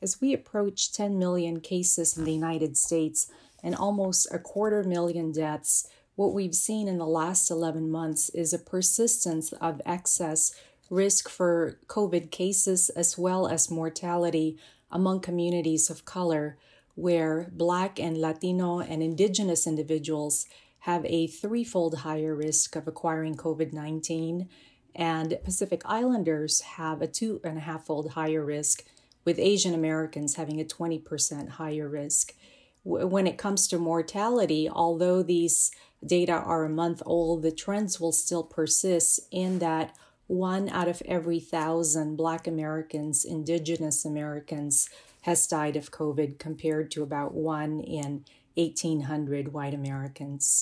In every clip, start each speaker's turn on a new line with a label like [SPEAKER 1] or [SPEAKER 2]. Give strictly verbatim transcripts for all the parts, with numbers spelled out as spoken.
[SPEAKER 1] as we approach ten million cases in the United States and almost a quarter million deaths, what we've seen in the last eleven months is a persistence of excess risk for COVID cases as well as mortality among communities of color, where Black and Latino and Indigenous individuals have a threefold higher risk of acquiring COVID nineteen, and Pacific Islanders have a two and a half fold higher risk, with Asian Americans having a twenty percent higher risk. When it comes to mortality, although these data are a month old, the trends will still persist in that one out of every thousand Black Americans, Indigenous Americans, has died of COVID compared to about one in eighteen hundred white Americans.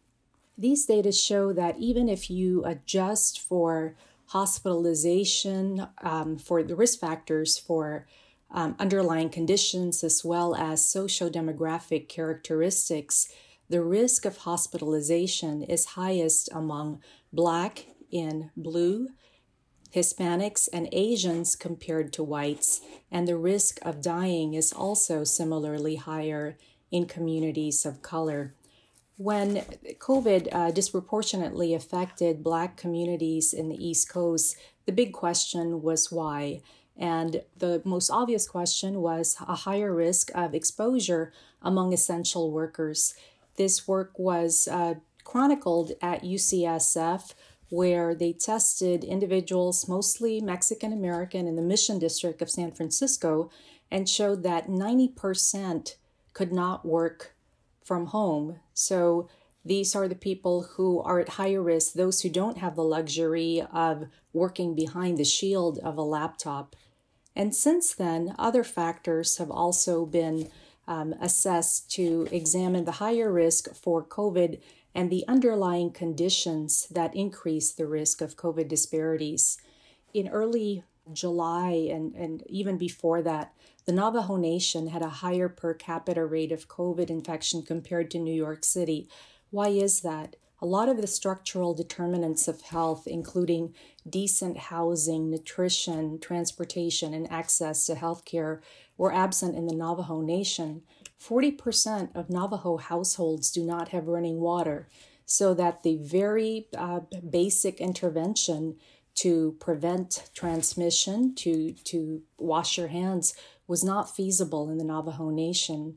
[SPEAKER 1] These data show that even if you adjust for hospitalization, um, for the risk factors for um, underlying conditions as well as socio-demographic characteristics, the risk of hospitalization is highest among Black in blue, Hispanics and Asians compared to whites, and the risk of dying is also similarly higher in communities of color. When COVID uh, disproportionately affected Black communities in the East Coast, the big question was why. And the most obvious question was a higher risk of exposure among essential workers. This work was uh, chronicled at U C S F, where they tested individuals, mostly Mexican American, in the Mission District of San Francisco, and showed that ninety percent could not work from home. So these are the people who are at higher risk, those who don't have the luxury of working behind the shield of a laptop. And since then, other factors have also been um, assessed to examine the higher risk for COVID and the underlying conditions that increase the risk of COVID disparities. In early July and, and even before that, the Navajo Nation had a higher per capita rate of COVID infection compared to New York City. Why is that? A lot of the structural determinants of health, including decent housing, nutrition, transportation, and access to healthcare, were absent in the Navajo Nation. forty percent of Navajo households do not have running water, so that the very uh, basic intervention to prevent transmission, to, to wash your hands, was not feasible in the Navajo Nation.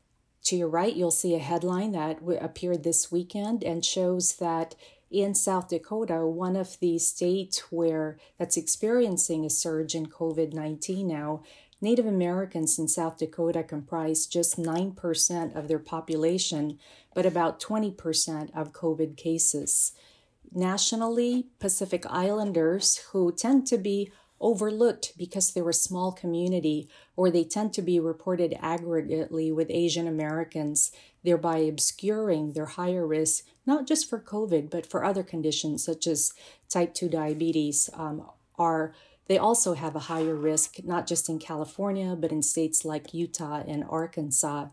[SPEAKER 1] To your right, you'll see a headline that appeared this weekend and shows that in South Dakota, one of the states where that's experiencing a surge in COVID nineteen now, Native Americans in South Dakota comprise just nine percent of their population, but about twenty percent of COVID cases. Nationally, Pacific Islanders, who tend to be overlooked because they're a small community, or they tend to be reported aggregately with Asian Americans, thereby obscuring their higher risk, not just for COVID, but for other conditions such as type two diabetes, um, are they also have a higher risk, not just in California, but in states like Utah and Arkansas.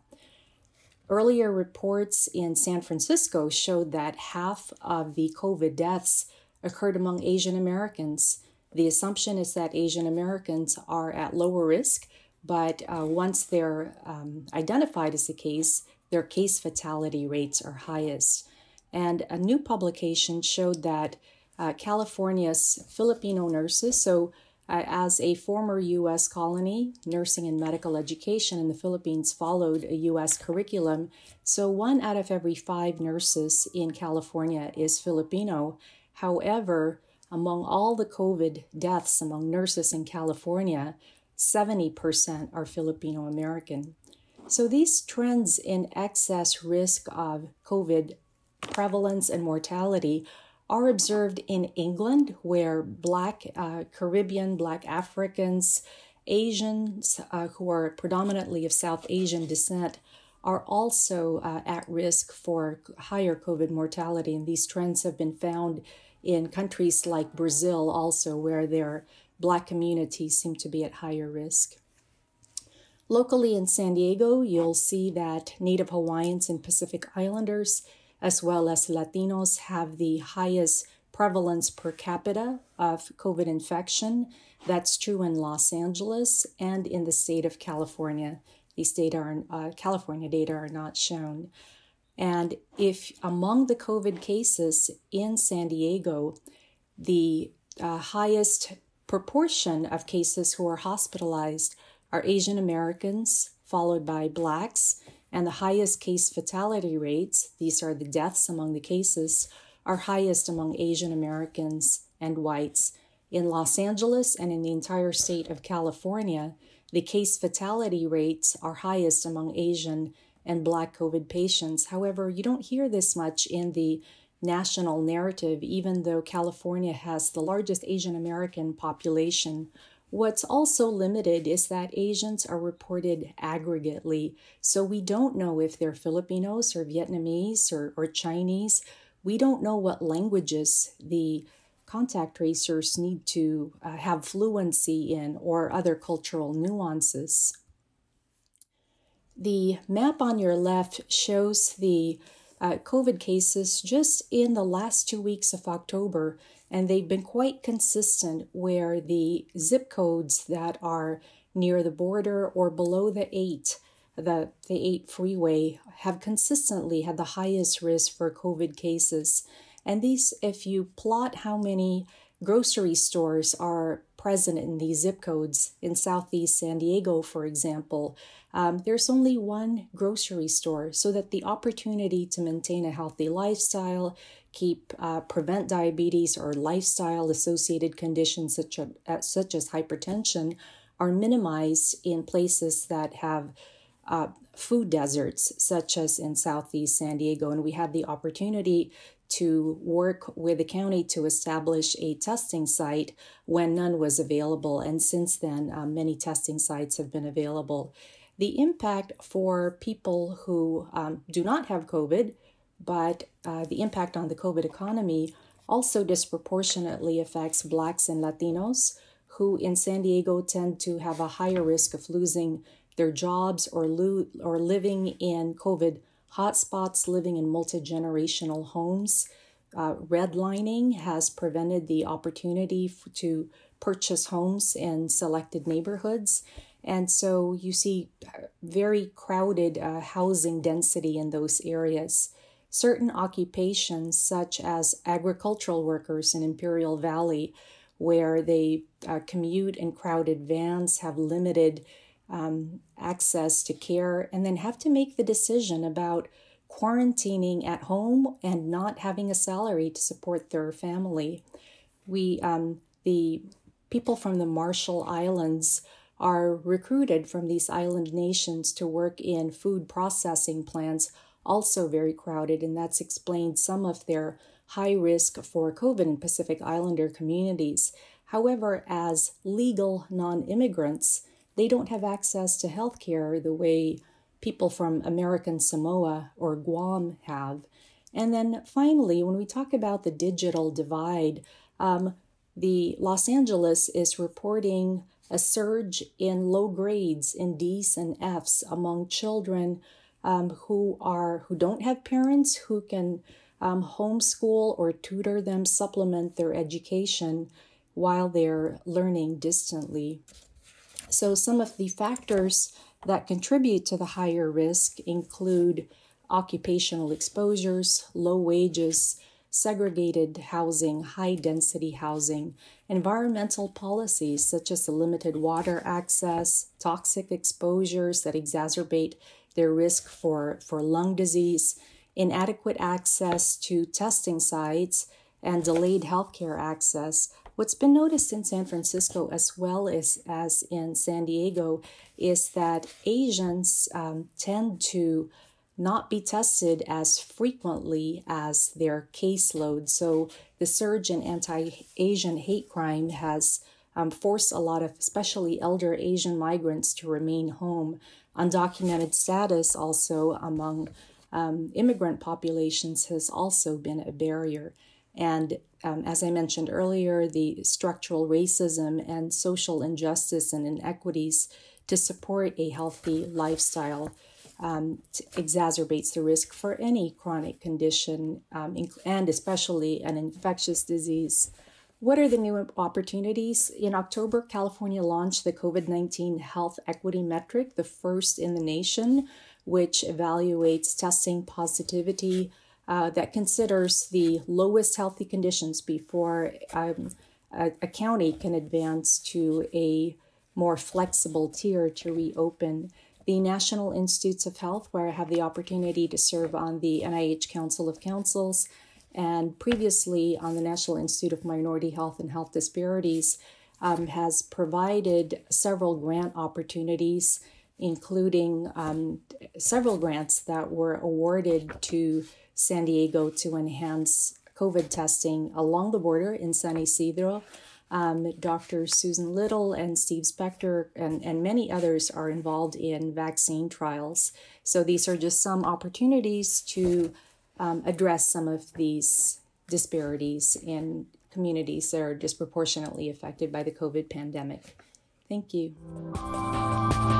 [SPEAKER 1] Earlier reports in San Francisco showed that half of the COVID deaths occurred among Asian Americans. The assumption is that Asian Americans are at lower risk, but uh, once they're um, identified as a case, their case fatality rates are highest. And a new publication showed that uh, California's Filipino nurses, so uh, as a former U S colony, nursing and medical education in the Philippines followed a U S curriculum, so one out of every five nurses in California is Filipino. However, among all the COVID deaths among nurses in California, seventy percent are Filipino American. So these trends in excess risk of COVID prevalence and mortality are observed in England, where Black uh, Caribbean, Black Africans, Asians uh, who are predominantly of South Asian descent are also uh, at risk for higher COVID mortality. And these trends have been found in countries like Brazil also, where their Black communities seem to be at higher risk. Locally in San Diego, you'll see that Native Hawaiians and Pacific Islanders, as well as Latinos, have the highest prevalence per capita of COVID infection. That's true in Los Angeles and in the state of California. These data are, uh, California data are not shown. And if among the COVID cases in San Diego, the uh, highest proportion of cases who are hospitalized are Asian Americans, followed by Blacks, and the highest case fatality rates, these are the deaths among the cases, are highest among Asian Americans and whites. In Los Angeles and in the entire state of California, the case fatality rates are highest among Asian and Black COVID patients. However, you don't hear this much in the national narrative, even though California has the largest Asian American population. What's also limited is that Asians are reported aggregately, so we don't know if they're Filipinos or Vietnamese or, or Chinese. We don't know what languages the contact tracers need to uh, have fluency in or other cultural nuances. The map on your left shows the uh, COVID cases just in the last two weeks of October, and they've been quite consistent where the zip codes that are near the border or below the eight, the, the eight freeway, have consistently had the highest risk for COVID cases. And these, if you plot how many grocery stores are present in these zip codes, in Southeast San Diego, for example, um, there's only one grocery store, so that the opportunity to maintain a healthy lifestyle, keep uh, prevent diabetes or lifestyle-associated conditions such as, uh, such as hypertension are minimized in places that have uh, food deserts, such as in Southeast San Diego. And we had the opportunity to work with the county to establish a testing site when none was available. And since then, uh, many testing sites have been available. The impact for people who um, do not have COVID, but uh, the impact on the COVID economy also disproportionately affects Blacks and Latinos, who in San Diego tend to have a higher risk of losing their jobs or, lo- or living in COVID hotspots, living in multi-generational homes. Uh, redlining has prevented the opportunity f- to purchase homes in selected neighborhoods. And so you see very crowded uh, housing density in those areas. Certain occupations, such as agricultural workers in Imperial Valley, where they uh, commute in crowded vans, have limited um, access to care, and then have to make the decision about quarantining at home and not having a salary to support their family. We, um, the people from the Marshall Islands are recruited from these island nations to work in food processing plants, also very crowded, and that's explained some of their high risk for COVID in Pacific Islander communities. However, as legal non-immigrants, they don't have access to health care the way people from American Samoa or Guam have. And then finally, when we talk about the digital divide, um, the Los Angeles is reporting a surge in low grades in D's and F's among children um, who are who don't have parents who can um, homeschool or tutor them, supplement their education while they're learning distantly. So some of the factors that contribute to the higher risk include occupational exposures, low wages, segregated housing, high-density housing, environmental policies such as the limited water access, toxic exposures that exacerbate their risk for, for lung disease, inadequate access to testing sites, and delayed healthcare access. What's been noticed in San Francisco as well as, as in San Diego is that Asians um, tend to not be tested as frequently as their caseload. So the surge in anti-Asian hate crime has um, forced a lot of, especially elder Asian migrants, to remain home. Undocumented status also among um, immigrant populations has also been a barrier. And um, as I mentioned earlier, the structural racism and social injustice and inequities to support a healthy lifestyle um, exacerbates the risk for any chronic condition, um, and especially an infectious disease. What are the new opportunities? In October, California launched the COVID nineteen Health Equity Metric, the first in the nation, which evaluates testing positivity uh, that considers the lowest healthy conditions before um, a, a county can advance to a more flexible tier to reopen. The National Institutes of Health, where I have the opportunity to serve on the N I H Council of Councils, and previously on the National Institute of Minority Health and Health Disparities, um, has provided several grant opportunities, including um, several grants that were awarded to San Diego to enhance COVID testing along the border in San Isidro. Um, Doctor Susan Little and Steve Spector and, and many others are involved in vaccine trials. So these are just some opportunities to um, address some of these disparities in communities that are disproportionately affected by the COVID pandemic. Thank you.